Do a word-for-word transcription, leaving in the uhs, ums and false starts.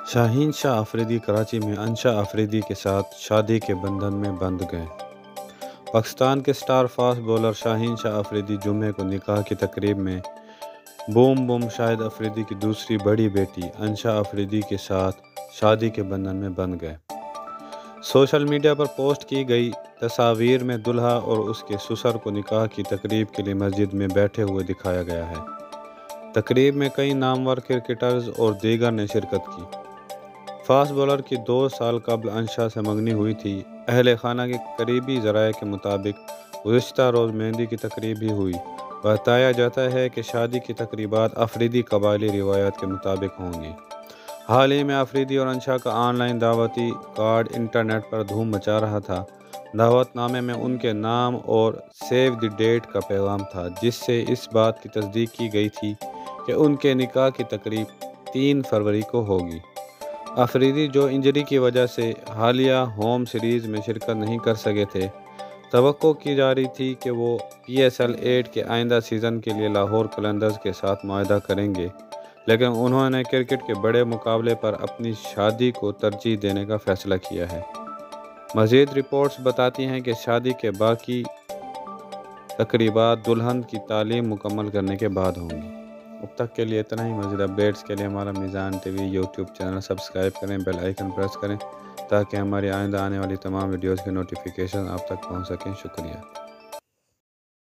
شاہین شاہ آفریدی کراچی میں انشا آفریدی کے ساتھ شادی کے بندھن میں بندھ گئے۔ پاکستان کے star fast bowler Shaheen Shah Afridi جمعے کو نکاح کی تقریب میں بوم بوم شاہد آفریدی کی دوسری بڑی بیٹی انشا آفریدی کے ساتھ شادی کے بندھن میں بندھ گئے۔ سوشل میڈیا پر پوسٹ کی گئی تصاویر میں دلہا اور اس کے سسر کو نکاح کی تقریب کے لیے مسجد میں بیٹھے ہوئے دکھایا گیا ہے۔ تقریب میں کئی نامور کرکٹرز اور دیگر نے شرکت کی۔ فاسٹ بولر کی دو سال قبل انشا سے منگنی ہوئی تھی۔ اہل خانہ کے قریبی ذرائع کے مطابق گزشتہ روز مہندی کی تقریب بھی ہوئی۔ بتایا جاتا ہے کہ شادی کی تقریبات آفریدی قبائلی روایات کے مطابق ہوں گی۔ حال ہی میں آفریدی اور انشا کا آن لائن دعوتی کارڈ انٹرنیٹ پر دھوم مچا رہا تھا۔ دعوت نامے میں ان کے نام اور سیو دی ڈیٹ کا پیغام تھا، جس سے اس بات کی تصدیق کی گئی تھی کہ ان کے نکاح کی تقریب تین فروری کو ہوگی۔ آفریدی، جو انجری کی وجہ سے حالیہ ہوم سیریز میں شرکت نہیں کر سکے تھے، توقع کی جا رہی تھی کہ وہ پی ایس ایل ایٹ کے آئندہ سیزن کے لیے لاہور قلندرز کے ساتھ معاہدہ کریں گے، لیکن انہوں نے کرکٹ کے بڑے مقابلے پر اپنی شادی کو ترجیح دینے کا فیصلہ کیا ہے۔ مزید رپورٹس بتاتی ہیں کہ شادی کے باقی تقریبات دلہن کی تعلیم مکمل کرنے کے بعد ہوں گی۔ اب تک کے لیے اتنا ہی۔ مزید اپڈیٹس کے لیے ہمارا Mizan TV YouTube channel subscribe کریں، بیل آئیکن پریس کریں تاکہ ہماری آئندہ آنے والی تمام ویڈیوز کے نوٹیفیکیشن آپ تک پہنچ سکیں۔ شکریہ۔